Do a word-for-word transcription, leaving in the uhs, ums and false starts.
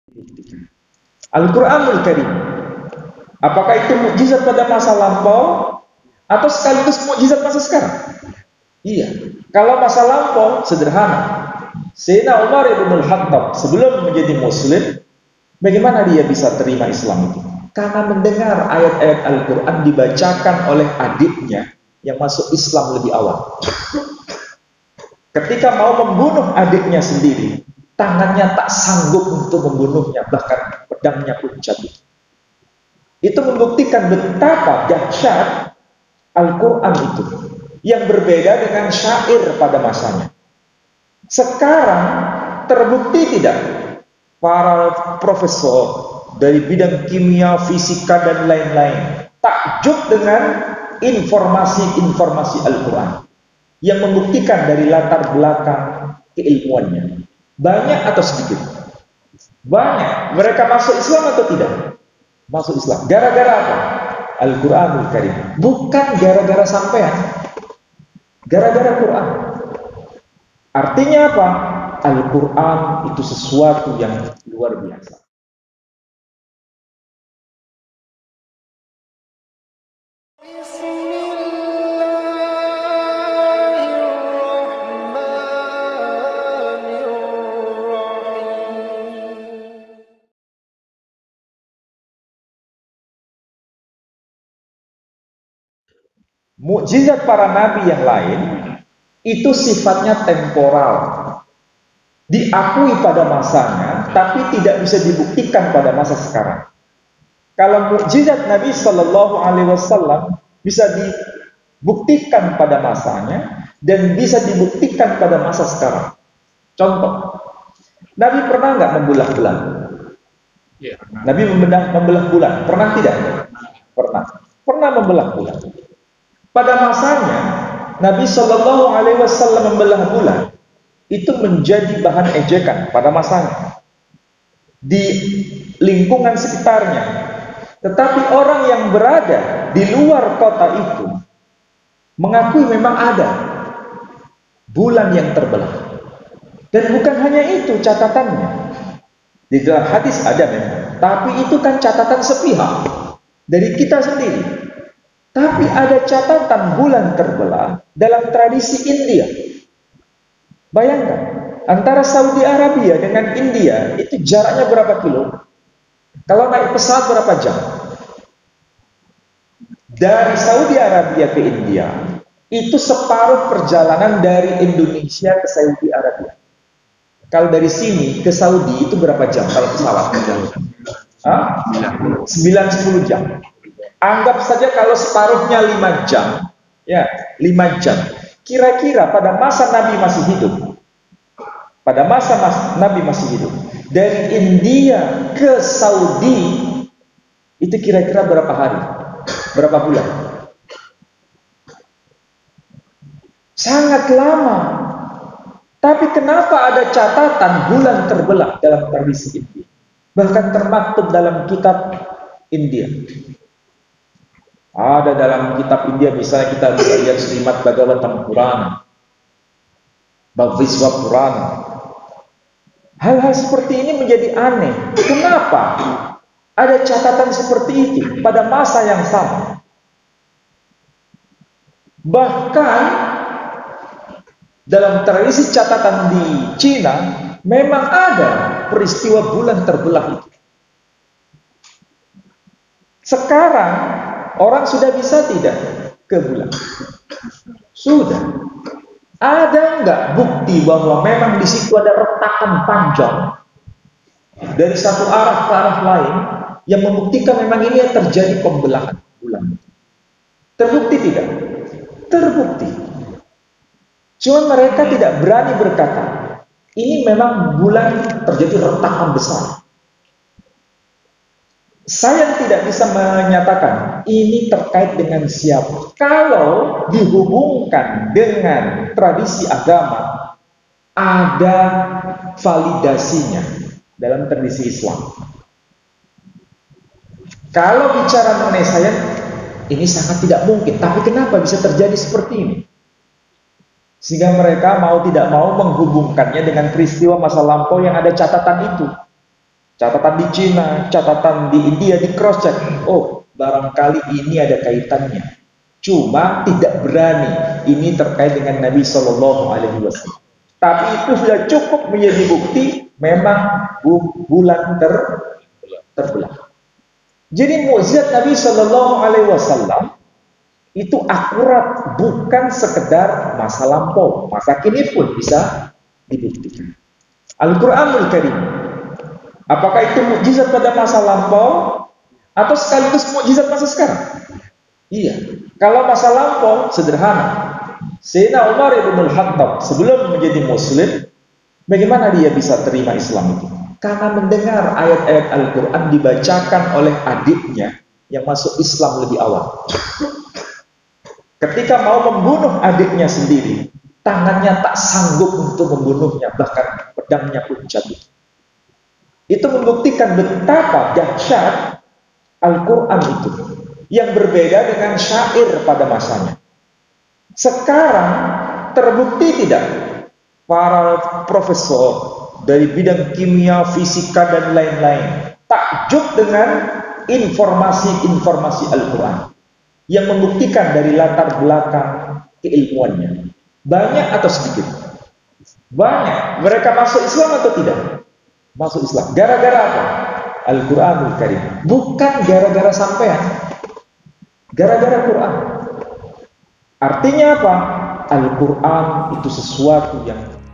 Al-Quranul Karim, apakah itu mukjizat pada masa lampau atau sekaligus mukjizat masa sekarang? Iya. Kalau masa lampau sederhana. Sayyidina Umar ibn al-Khattab sebelum menjadi muslim, bagaimana dia bisa terima Islam itu? Karena mendengar ayat-ayat Al-Quran dibacakan oleh adiknya yang masuk Islam lebih awal. Ketika mau membunuh adiknya sendiri, tangannya tak sanggup untuk membunuhnya, bahkan pedangnya pun jatuh. Itu membuktikan betapa dahsyat Al-Quran itu, yang berbeda dengan syair pada masanya. Sekarang terbukti tidak para profesor dari bidang kimia, fisika, dan lain-lain takjub dengan informasi-informasi Al-Quran yang membuktikan dari latar belakang keilmuannya. Banyak atau sedikit? Banyak. Mereka masuk Islam atau tidak? Masuk Islam. Gara-gara apa? Al-Quranul Karim. Bukan gara-gara sampean. Gara-gara Quran. Artinya apa? Al-Quran itu sesuatu yang luar biasa. Mukjizat para nabi yang lain itu sifatnya temporal, diakui pada masanya, tapi tidak bisa dibuktikan pada masa sekarang. Kalau mukjizat Nabi Shallallahu Alaihi Wasallam bisa dibuktikan pada masanya dan bisa dibuktikan pada masa sekarang. Contoh, Nabi pernah nggak membelah bulan? Ya, Nabi membelah, membelah bulan, pernah tidak? Pernah, pernah membelah bulan. Pada masanya Nabi Shallallahu Alaihi Wasallam membelah bulan itu menjadi bahan ejekan pada masanya di lingkungan sekitarnya. Tetapi orang yang berada di luar kota itu mengakui memang ada bulan yang terbelah. Dan bukan hanya itu catatannya. Di dalam hadis ada memang, tapi itu kan catatan sepihak dari kita sendiri. Tapi ada catatan bulan terbelah dalam tradisi India. Bayangkan, antara Saudi Arabia dengan India itu jaraknya berapa kilo? Kalau naik pesawat berapa jam? Dari Saudi Arabia ke India itu separuh perjalanan dari Indonesia ke Saudi Arabia. Kalau dari sini ke Saudi itu berapa jam kalau pesawat? sembilan sepuluh jam. Anggap saja kalau separuhnya lima jam, ya lima jam. Kira-kira pada masa Nabi masih hidup, pada masa mas, Nabi masih hidup, dari India ke Saudi itu kira-kira berapa hari? Berapa bulan? Sangat lama. Tapi kenapa ada catatan bulan terbelah dalam tradisi India? Bahkan termaktub dalam kitab India. Ada dalam kitab India, misalnya kita bisa lihat Srimad Bhagavatam Purana, Bhagavad Purana. Hal-hal seperti ini menjadi aneh. Kenapa ada catatan seperti itu pada masa yang sama? Bahkan dalam tradisi catatan di Cina memang ada peristiwa bulan terbelah itu. Sekarang orang sudah bisa tidak ke bulan? Sudah. Ada nggak bukti bahwa memang di situ ada retakan panjang dari satu arah ke arah lain yang membuktikan memang ini yang terjadi pembelahan bulan? Terbukti tidak? Terbukti. Cuma mereka tidak berani berkata, ini memang bulan terjadi retakan besar. Saya tidak bisa menyatakan ini terkait dengan siapa. Kalau dihubungkan dengan tradisi agama, ada validasinya dalam tradisi Islam. Kalau bicara mengenai saya, ini sangat tidak mungkin. Tapi kenapa bisa terjadi seperti ini? Sehingga mereka mau tidak mau menghubungkannya dengan peristiwa masa lampau yang ada catatan itu. catatan di Cina, catatan di India, di cross check. Oh, barangkali ini ada kaitannya. Cuma tidak berani. Ini terkait dengan Nabi Shallallahu Alaihi Wasallam. Tapi itu sudah cukup menjadi bukti memang bulan ter terbelah. Jadi mukjizat Nabi Shallallahu Alaihi Wasallam itu akurat, bukan sekedar masa lampau, masa kini pun bisa dibuktikan. Al-Quranul Karim, apakah itu mukjizat pada masa lampau atau sekaligus mukjizat masa sekarang? Iya. Kalau masa lampau sederhana. Sayyidina Umar ibn al-Khattab sebelum menjadi muslim, bagaimana dia bisa terima Islam itu? Karena mendengar ayat-ayat Al-Quran dibacakan oleh adiknya yang masuk Islam lebih awal. Ketika mau membunuh adiknya sendiri, tangannya tak sanggup untuk membunuhnya, bahkan pedangnya pun jatuh. Itu membuktikan betapa dahsyat Al-Quran itu, yang berbeda dengan syair pada masanya. Sekarang terbukti tidak para profesor dari bidang kimia, fisika, dan lain-lain takjub dengan informasi-informasi Al-Quran yang membuktikan dari latar belakang keilmuannya. Banyak atau sedikit? Banyak. Mereka masuk Islam atau tidak? Masuk Islam. Gara-gara apa? Al-Quranul Karim. Bukan gara-gara sampean. Gara-gara Quran. Artinya apa? Al-Quran itu sesuatu yang